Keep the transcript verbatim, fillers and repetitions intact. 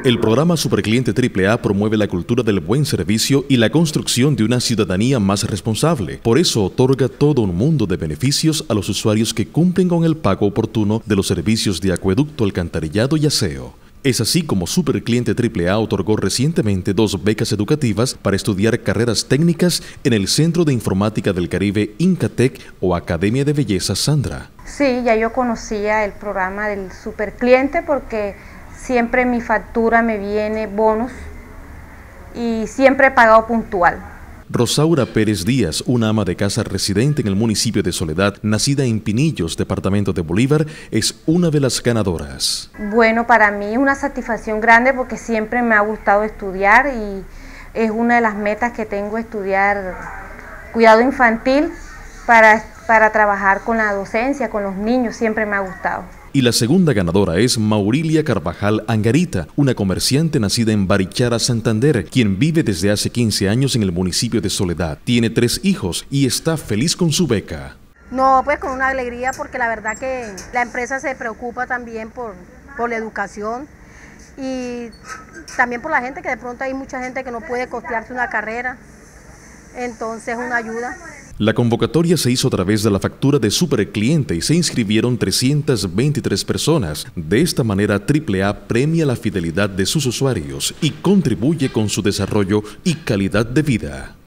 El programa Supercliente triple A promueve la cultura del buen servicio y la construcción de una ciudadanía más responsable. Por eso otorga todo un mundo de beneficios a los usuarios que cumplen con el pago oportuno de los servicios de acueducto, alcantarillado y aseo. Es así como Supercliente triple A otorgó recientemente dos becas educativas para estudiar carreras técnicas en el Centro de Informática del Caribe Incatec o Academia de Belleza Sandra. Sí, ya yo conocía el programa del Supercliente porque siempre mi factura me viene bonos y siempre he pagado puntual. Rosaura Pérez Díaz, una ama de casa residente en el municipio de Soledad, nacida en Pinillos, departamento de Bolívar, es una de las ganadoras. Bueno, para mí es una satisfacción grande porque siempre me ha gustado estudiar y es una de las metas que tengo, estudiar cuidado infantil para, para trabajar con la docencia, con los niños, siempre me ha gustado. Y la segunda ganadora es Maurilia Carvajal Angarita, una comerciante nacida en Barichara, Santander, quien vive desde hace quince años en el municipio de Soledad. Tiene tres hijos y está feliz con su beca. No, pues con una alegría porque la verdad que la empresa se preocupa también por, por la educación y también por la gente, que de pronto hay mucha gente que no puede costearse una carrera, entonces es una ayuda. La convocatoria se hizo a través de la factura de Supercliente y se inscribieron trescientas veintitrés personas. De esta manera, triple A premia la fidelidad de sus usuarios y contribuye con su desarrollo y calidad de vida.